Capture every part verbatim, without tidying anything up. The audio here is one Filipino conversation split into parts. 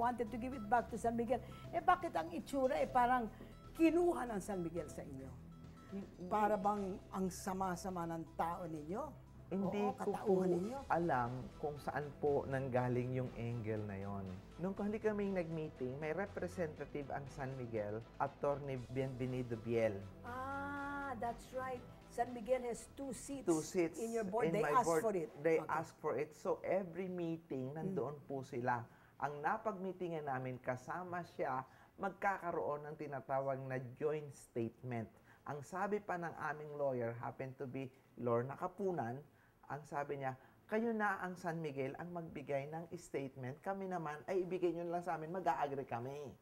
wanted to give it back to San Miguel. Eh bakit ang itsura eh parang kinuha ng San Miguel sa inyo? Para bang ang sama-sama ng tao ninyo? Hindi Oo, ko po katauhan ninyo? alam kung saan po nanggaling yung angle na yon. Nung huli kaming nag-meeting, may representative ang San Miguel, Attorney Bienvenido Biel. Ah, that's right. San Miguel has two seats, Two seats in your board. in They my asked board. for it. They Okay. asked for it. So every meeting, nandoon po sila. Ang napag-meetingan namin, kasama siya, magkakaroon ng tinatawag na joint statement. Ang sabi pa ng aming lawyer, happened to be Lorna Kapunan, ang sabi niya, kayo na ang San Miguel ang magbigay ng statement. Kami naman, ay ibigay nyo lang sa amin, mag-a-agree kami.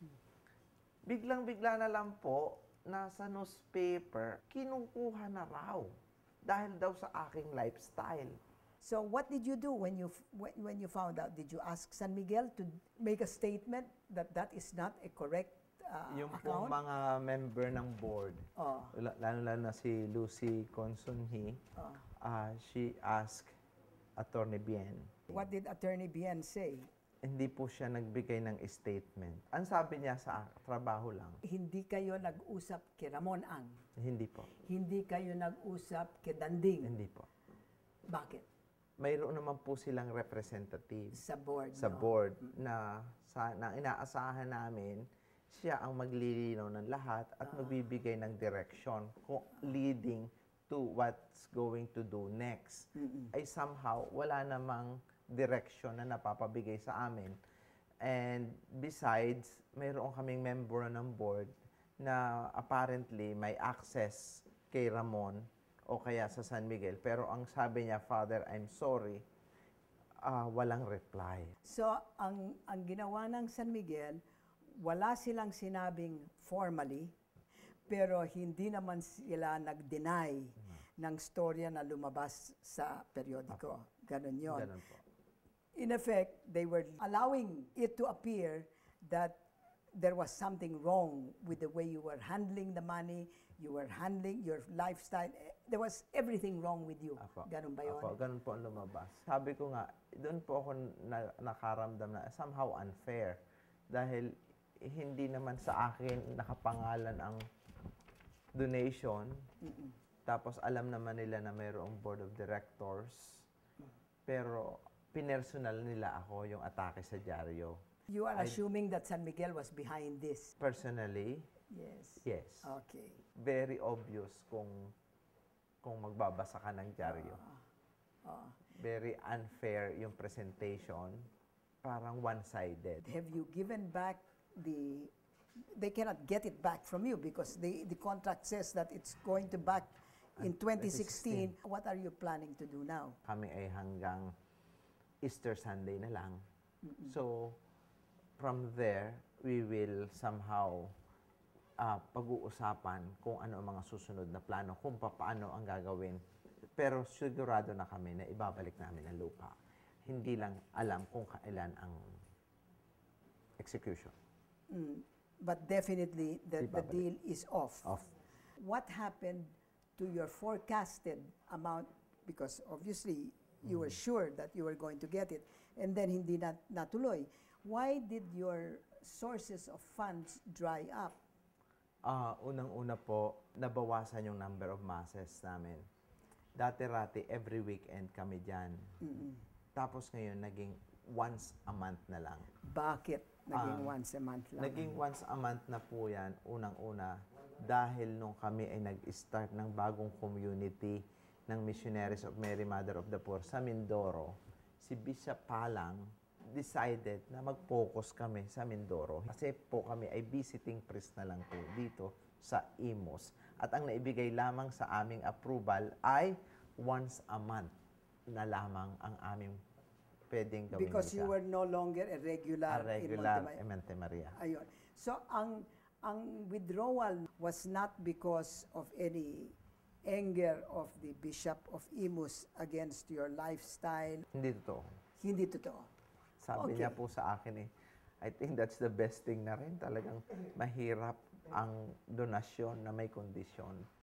Biglang-bigla na lang po, nasa newspaper, kinukuha na raw. Dahil daw sa aking lifestyle. So what did you do when you when, when you found out? Did you ask San Miguel to make a statement that that is not a correct uh, Yung account? pong mga member ng board, Oh. lalo-lalo na si Lucy Consonhi, Oh. uh, she asked Attorney Bien. What did Attorney Bien say? Hindi po siya nagbigay ng statement. Ang sabi niya sa trabaho lang, Hindi kayo nag-usap kay Ramon Ang. hindi po. Hindi kayo nag-usap kay Danding. Hindi po. Bakit? Mayroon naman po silang representative Sa board. sa no? board na, sa, na inaasahan namin siya ang maglilinaw ng lahat at magbibigay ng direction kung leading to what's going to do next. Ay somehow wala namang direction na napapabigay sa amin. And besides, mayroon kaming member ng board na apparently may access kay Ramon o kaya sa San Miguel. Pero ang sabi niya, Father, I'm sorry, uh, walang reply. So, ang, ang ginawa ng San Miguel, wala silang sinabing formally, pero hindi naman sila nag-deny ng storya na lumabas sa periodiko. Ganon yun. Ganun po. In effect, they were allowing it to appear that there was something wrong with the way you were handling the money, you were handling your lifestyle. There was everything wrong with you. Apo. Ganun ba yun? Apo, ganun po ang lumabas. Sabi ko nga, doon po ako na, nakaramdam na somehow unfair. Dahil hindi naman sa akin nakapangalan ang donation. Mm-mm. Tapos alam naman nila na mayroong board of directors. Pero pinersonal nila ako yung atake sa dyaryo. You are I- assuming that San Miguel was behind this. Personally, Yes. yes. Okay. Very obvious kung kung magbabasa ka ng dyaryo. Ah. Very unfair yung presentation. Parang one-sided. Have you given back the... They cannot get it back from you because the, the contract says that it's going to back in twenty sixteen. What are you planning to do now? Kami ay hanggang Easter Sunday na lang. So, from there, we will somehow uh, pag-uusapan kung ano ang mga susunod na plano, kung paano ang gagawin. Pero sigurado na kami na ibabalik namin ang lupa. Hindi lang alam kung kailan ang execution. Mm. But definitely, the, the Ibabalik. deal is off. Off. What happened to your forecasted amount? Because obviously, you were sure that you were going to get it, and then hindi na natuloy. Why did your sources of funds dry up? Ah, unang-una po, nabawasan yung number of masses namin. Dati-rati, every weekend kami dyan. Tapos ngayon, naging once a month na lang. Bakit naging Ah, once a month lang? Naging once a month na po yan, unang-una, dahil nung kami ay nag-start ng bagong community ng Missionaries of Mary Mother of the Poor sa Mindoro, si Bishop Palang decided na mag-focus kami sa Mindoro. Kasi po kami ay visiting priest na lang po dito sa Imus. At ang naibigay lamang sa aming approval ay once a month na lamang ang aming pwedeng gawin. Because you isa. were no longer a regular, a regular in in Monte Maria. Ayun. So, ang ang withdrawal was not because of any anger of the Bishop of Imus against your lifestyle. Hindi totoo. Hindi totoo. Sabi Okay. niya po sa akin eh, I think that's the best thing na rin. Talagang mahirap ang donasyon na may kondisyon.